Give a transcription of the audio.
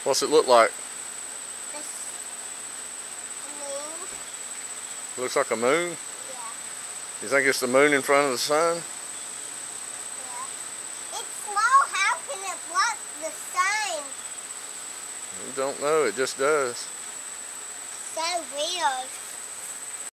What's it look like? This moon. Looks like a moon? Yeah. You think it's the moon in front of the sun? Yeah. It's small. How can it block the sun? You don't know. It just does. So weird.